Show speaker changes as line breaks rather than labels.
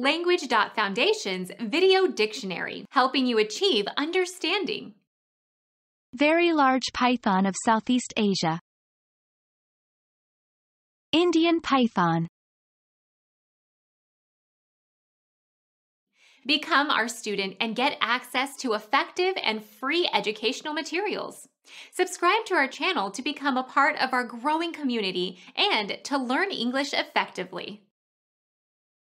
Language.Foundation's Video Dictionary, helping you achieve understanding.
Very large python of Southeast Asia. Indian python.
Become our student and get access to effective and free educational materials. Subscribe to our channel to become a part of our growing community and to learn English effectively.